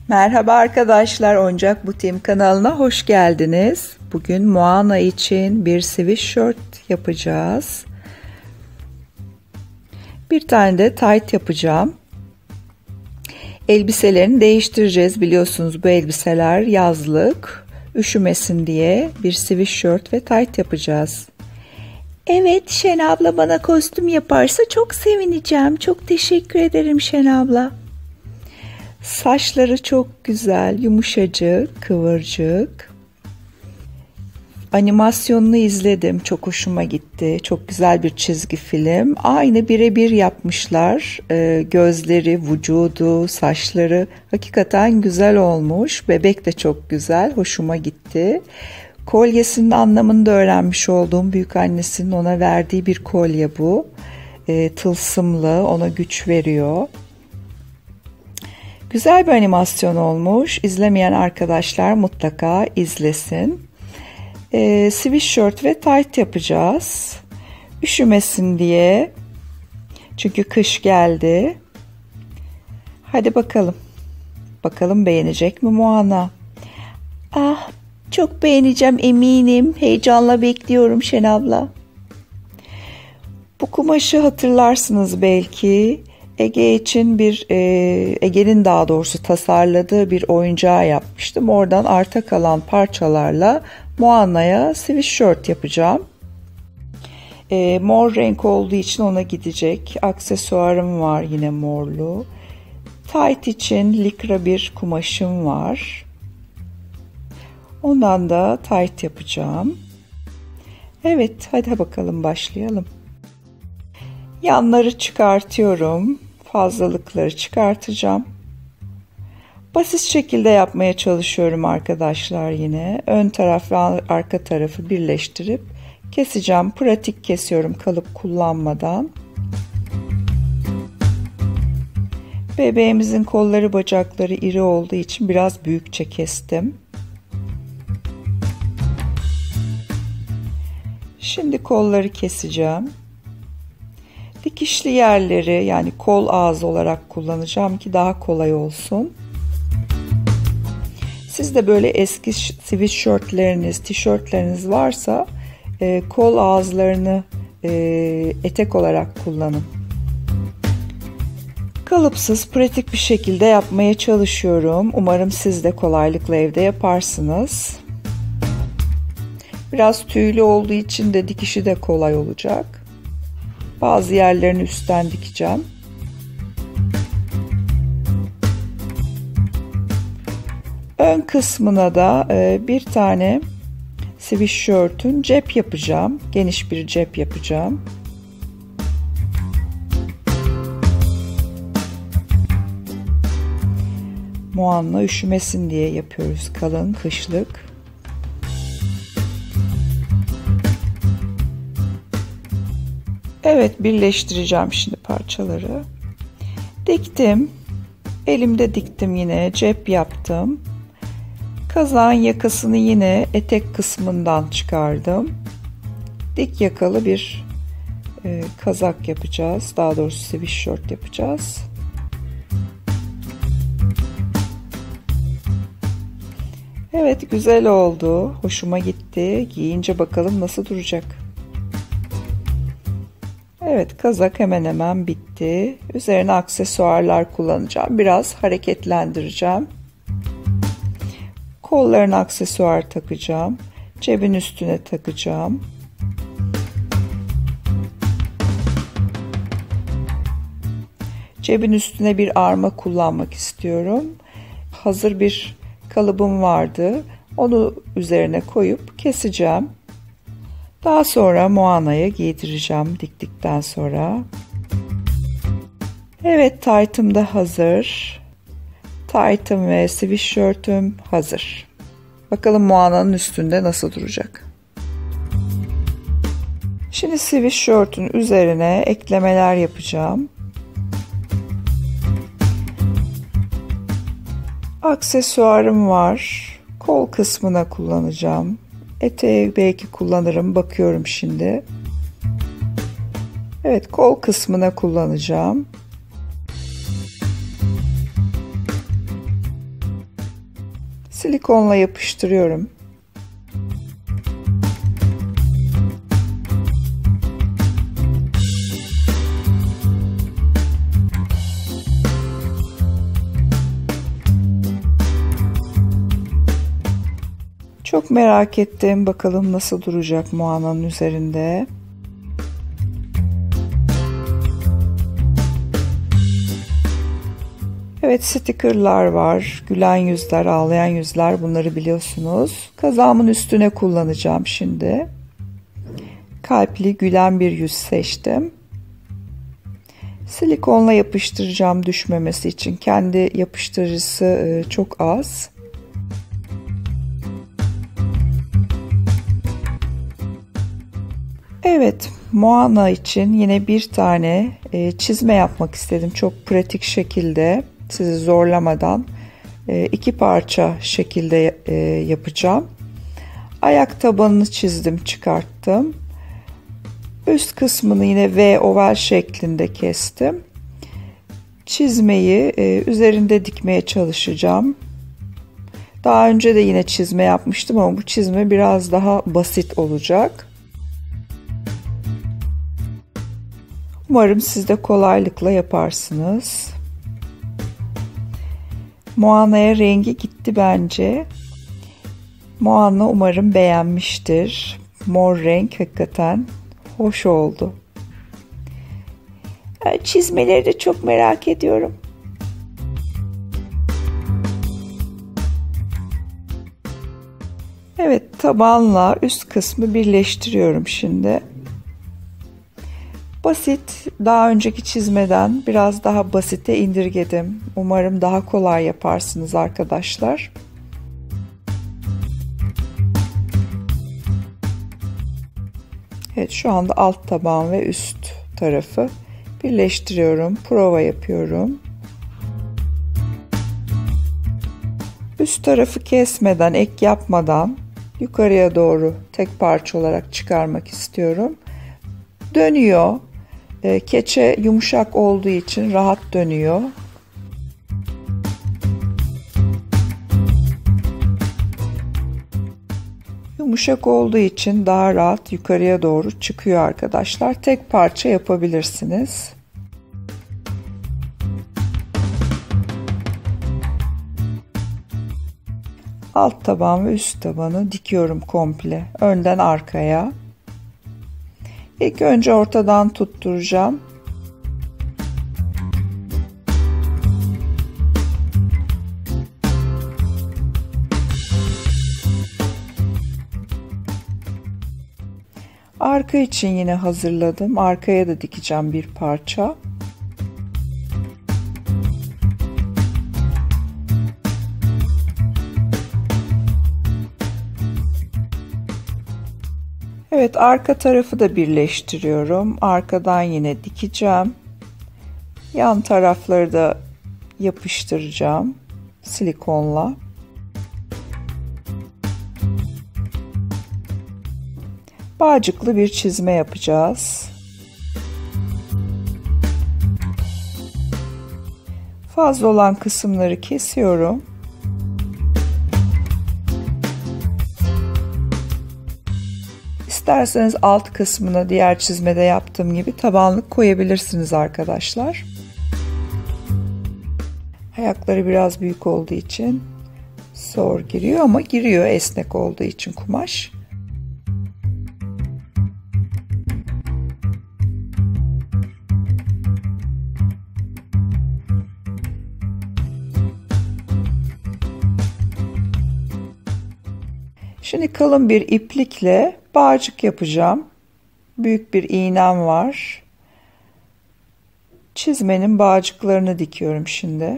Merhaba arkadaşlar, Oyuncak Butiğim kanalına hoş geldiniz. Bugün Moana için bir sweatshirt yapacağız. Bir tane de tight yapacağım. Elbiselerini değiştireceğiz. Biliyorsunuz bu elbiseler yazlık. Üşümesin diye bir sweatshirt ve tight yapacağız. Evet, Şen abla bana kostüm yaparsa çok sevineceğim. Çok teşekkür ederim Şen abla. Saçları çok güzel, yumuşacık, kıvırcık. Animasyonunu izledim, çok hoşuma gitti. Çok güzel bir çizgi film. Aynı birebir yapmışlar. Gözleri, vücudu, saçları hakikaten güzel olmuş. Bebek de çok güzel, hoşuma gitti. Kolyesinin anlamını da öğrenmiş olduğum büyükannesinin ona verdiği bir kolye bu. Tılsımlı, ona güç veriyor. Güzel bir animasyon olmuş. İzlemeyen arkadaşlar mutlaka izlesin. Sweatshirt ve tight yapacağız. Üşümesin diye. Çünkü kış geldi. Hadi bakalım. Bakalım beğenecek mi Moana? Ah, çok beğeneceğim eminim. Heyecanla bekliyorum Şen abla. Bu kumaşı hatırlarsınız belki. Ege'nin daha doğrusu tasarladığı bir oyuncağı yapmıştım. Oradan arta kalan parçalarla Moana'ya sweatshirt yapacağım. Mor renk olduğu için ona gidecek. Aksesuarım var yine morlu. Tight için likra bir kumaşım var. Ondan da tight yapacağım. Evet, hadi bakalım başlayalım. Yanları çıkartıyorum. Fazlalıkları çıkartacağım. Basit şekilde yapmaya çalışıyorum arkadaşlar yine. Ön taraf ve arka tarafı birleştirip keseceğim. Pratik kesiyorum kalıp kullanmadan. Bebeğimizin kolları bacakları iri olduğu için biraz büyükçe kestim. Şimdi kolları keseceğim. Dikişli yerleri yani kol ağzı olarak kullanacağım ki daha kolay olsun. Siz de böyle eski sweatshirtleriniz, tişörtleriniz varsa kol ağızlarını etek olarak kullanın. Kalıpsız, pratik bir şekilde yapmaya çalışıyorum. Umarım siz de kolaylıkla evde yaparsınız. Biraz tüylü olduğu için de dikişi de kolay olacak. Bazı yerlerini üstten dikeceğim. Ön kısmına da bir tane sweatshirt'ün cep yapacağım. Geniş bir cep yapacağım. Moana üşümesin diye yapıyoruz, kalın kışlık. Evet, birleştireceğim şimdi parçaları. Diktim. Elimde diktim yine. Cep yaptım. Kazağın yakasını yine etek kısmından çıkardım. Dik yakalı bir kazak yapacağız. Daha doğrusu sweatshirt yapacağız. Evet, güzel oldu. Hoşuma gitti. Giyince bakalım nasıl duracak. Evet, kazak hemen hemen bitti. Üzerine aksesuarlar kullanacağım. Biraz hareketlendireceğim. Kollarına aksesuar takacağım. Cebin üstüne takacağım. Cebin üstüne bir arma kullanmak istiyorum. Hazır bir kalıbım vardı. Onu üzerine koyup keseceğim. Daha sonra Moana'ya giydireceğim diktikten sonra. Evet, tight'ım da hazır. Tight'ım ve sweatshirt'üm hazır. Bakalım Moana'nın üstünde nasıl duracak. Şimdi sweatshirt'ün üzerine eklemeler yapacağım. Aksesuarım var. Kol kısmına kullanacağım. Eteği belki kullanırım. Bakıyorum şimdi. Evet, kol kısmına kullanacağım. Silikonla yapıştırıyorum. Çok merak ettim. Bakalım nasıl duracak Moana'nın üzerinde. Evet, stickerlar var. Gülen yüzler, ağlayan yüzler, bunları biliyorsunuz. Kazağımın üstüne kullanacağım şimdi. Kalpli gülen bir yüz seçtim. Silikonla yapıştıracağım düşmemesi için. Kendi yapıştırıcısı çok az. Evet, Moana için yine bir tane çizme yapmak istedim. Çok pratik şekilde, sizi zorlamadan iki parça şekilde yapacağım. Ayak tabanını çizdim, çıkarttım. Üst kısmını yine V oval şeklinde kestim. Çizmeyi üzerinde dikmeye çalışacağım. Daha önce de yine çizme yapmıştım ama bu çizme biraz daha basit olacak. Umarım siz de kolaylıkla yaparsınız. Moana'ya rengi gitti bence. Moana umarım beğenmiştir. Mor renk hakikaten hoş oldu. Çizmeleri de çok merak ediyorum. Evet, tabanla üst kısmı birleştiriyorum şimdi. Basit, daha önceki çizmeden biraz daha basite indirgedim. Umarım daha kolay yaparsınız arkadaşlar. Evet, şu anda alt taban ve üst tarafı birleştiriyorum. Prova yapıyorum. Üst tarafı kesmeden, ek yapmadan yukarıya doğru tek parça olarak çıkarmak istiyorum. Dönüyor. Keçe yumuşak olduğu için rahat dönüyor. Yumuşak olduğu için daha rahat yukarıya doğru çıkıyor arkadaşlar. Tek parça yapabilirsiniz. Alt taban ve üst tabanı dikiyorum komple. Önden arkaya. İlk önce ortadan tutturacağım. Arka için yine hazırladım. Arkaya da dikeceğim bir parça. Evet, arka tarafı da birleştiriyorum. Arkadan yine dikeceğim. Yan tarafları da yapıştıracağım silikonla. Bağcıklı bir çizme yapacağız. Fazla olan kısımları kesiyorum. İsterseniz alt kısmına diğer çizmede yaptığım gibi tabanlık koyabilirsiniz arkadaşlar. Ayakları biraz büyük olduğu için zor giriyor ama giriyor, esnek olduğu için kumaş. Şimdi kalın bir iplikle bağcık yapacağım. Büyük bir iğnem var. Çizmenin bağcıklarını dikiyorum şimdi.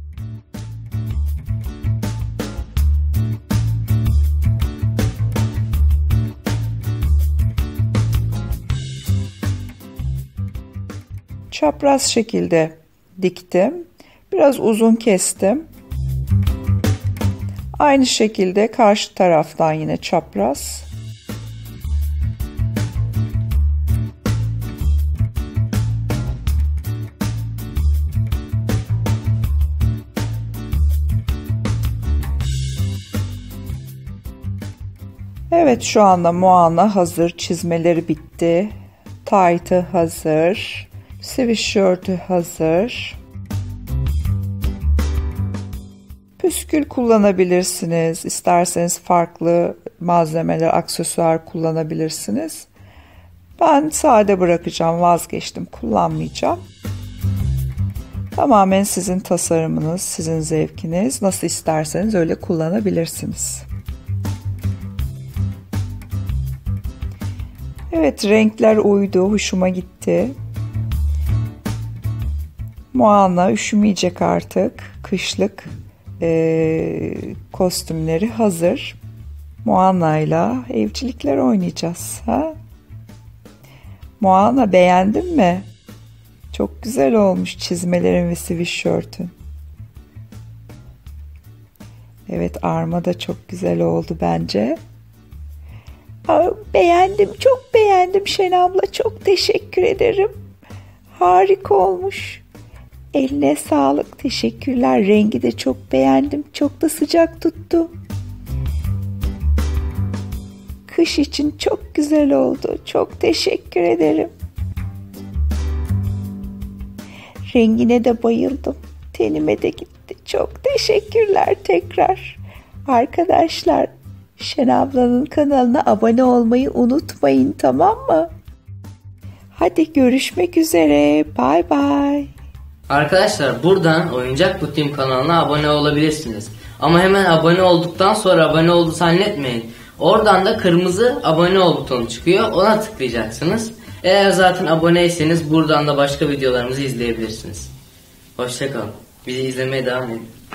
Çapraz şekilde diktim. Biraz uzun kestim. Aynı şekilde karşı taraftan yine çapraz. Evet, şu anda Moana hazır. Çizmeleri bitti. Taytı hazır. Sweatshirt'ü hazır. Püskül kullanabilirsiniz. İsterseniz farklı malzemeler, aksesuar kullanabilirsiniz. Ben sade bırakacağım, vazgeçtim, kullanmayacağım. Tamamen sizin tasarımınız, sizin zevkiniz. Nasıl isterseniz öyle kullanabilirsiniz. Evet, renkler uydu, hoşuma gitti. Moana üşümeyecek artık. Kışlık kostümleri hazır. Moana'yla evcilikler oynayacağız. Ha? Moana, beğendin mi? Çok güzel olmuş çizmelerin ve sweatshirt'ün. Evet, arma da çok güzel oldu bence. Beğendim, çok beğendim Şen abla. Çok teşekkür ederim. Harika olmuş. Eline sağlık, teşekkürler. Rengi de çok beğendim. Çok da sıcak tuttu. Kış için çok güzel oldu. Çok teşekkür ederim. Rengine de bayıldım. Tenime de gitti. Çok teşekkürler tekrar. Arkadaşlar, Şen ablanın kanalına abone olmayı unutmayın, tamam mı? Hadi görüşmek üzere. Bye bye. Arkadaşlar, buradan Oyuncak Butiğim kanalına abone olabilirsiniz. Ama hemen abone olduktan sonra abone oldu zannetmeyin. Oradan da kırmızı abone ol butonu çıkıyor. Ona tıklayacaksınız. Eğer zaten aboneyseniz buradan da başka videolarımızı izleyebilirsiniz. Hoşça kalın. Bizi izlemeye devam edin.